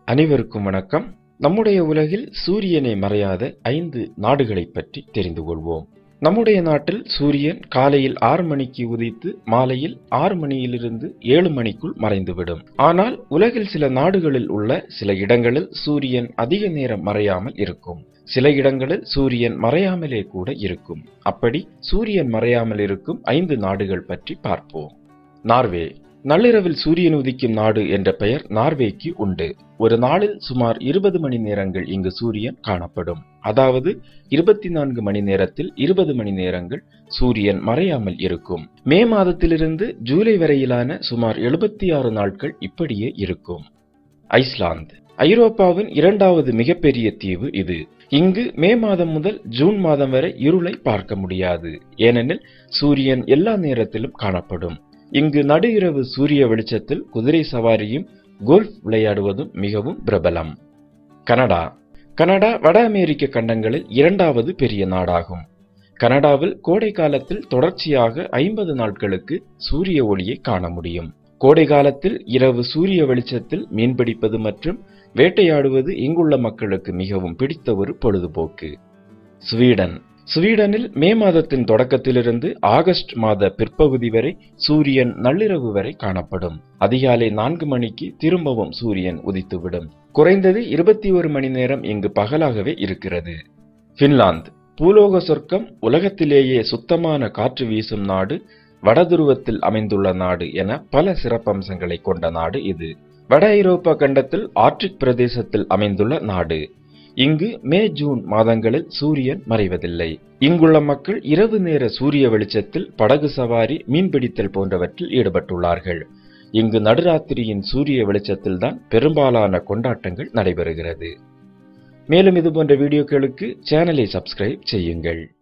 அனைவருக்கும் வணக்கம். நம்முடைய உலகில் சூரியனை மறையாத 5 நாடுகளைப் பற்றி தெரிந்து கொள்வோம். நம்முடைய நாட்டில் சூரியன் காலையில் 6 மணிக்கு உதித்து மாலையில் 6 மணியிலிருந்து 7 மணிக்குள் மறைந்துவிடும். ஆனால் உலகில் சில நாடுகளில் உள்ள சில இடங்களில் சூரியன் அதிக நேரம் மறையாமல் இருக்கும். சில இடங்களில் சூரியன் மறையாமலே கூட இருக்கும். அப்படி சூரியன் மறையாமல் இருக்கும் 5 நாடுகள் பற்றி பார்ப்போம். நார்வே. நள்ளிரவில் சூரியன் உதிக்கும் நாடு என்ற பெயர் நார்வேக்கு உண்டு. ஒரு நாளில் சுமார் 20 மணி நேரங்கள் இங்கு சூரியன் காணப்படும். அதாவது 24 மணி நேரத்தில் 20 மணி நேரங்கள் சூரியன் மறையாமல் இருக்கும். மே மாதத்திலிருந்து ஜூலை வரையிலான சுமார் 76 நாட்கள் இப்படியே இருக்கும். ஐஸ்லாந்து. ஐரோப்பாவின் 2வது மிகப்பெரிய தீவு இது. இங்கு மே மாதம் முதல் ஜூன் மாதம் வரை இருளை பார்க்க முடியாது. ஏனெனில் சூரியன் எல்லா நேரத்திலும் காணப்படும். இங்கு நடு இரவு சூரிய வெளிச்சத்தில் குதிரை சவாரியும் கோல்ஃப் விளையாடுவதும் மிகவும் பிரபலம். கனடா. கனடா வட அமெரிக்க கண்டங்களில் 2வது பெரிய நாடாகும். கனடாவில் கோடை காலத்தில் தொடர்ச்சியாக 50 நாட்களுக்கு சூரிய ஒளியை காண முடியும். கோடை காலத்தில் இரவு சூரிய வெளிச்சத்தில் மீன்பிடிப்பது மற்றும் வேட்டையாடுவது இங்குள்ள மக்களுக்கு மிகவும் பிடித்த ஒரு பொழுதுபோக்கு. ஸ்வீடன். ஸ்வீடனில் மே மாதத்தின் தொடக்கத்திலிருந்து ஆகஸ்ட் மாத பிற்பகுதி வரை சூரியன் நள்ளிரவு வரை காணப்படும். அதிகாலை 4 மணிக்கு திரும்பவும் சூரியன் உதித்துவிடும். குறைந்தது 21 மணி நேரம் இங்கு பகலாகவே இருக்கிறது. பின்லாந்து. பூலோக சொர்க்கம், உலகத்திலேயே சுத்தமான காற்று வீசும் நாடு, வடதுருவத்தில் அமைந்துள்ள நாடு என பல சிறப்பம்சங்களை கொண்ட நாடு இது. வட ஐரோப்பா கண்டத்தில் ஆர்க்டிக் பிரதேசத்தில் அமைந்துள்ள நாடு. இங்கு மே ஜூன் மாதங்களில் சூரியன் மறைவதில்லை. இங்குள்ள மக்கள் இரவு நேர சூரிய வெளிச்சத்தில் படகு சவாரி, மீன்பிடித்தல் போன்றவற்றில் ஈடுபட்டுள்ளார்கள். இங்கு நடுராத்திரியின் சூரிய வெளிச்சத்தில் தான் பெரும்பாலான கொண்டாட்டங்கள் நடைபெறுகிறது. மேலும் இதுபோன்ற வீடியோக்களுக்கு சேனலை சப்ஸ்கிரைப் செய்யுங்கள்.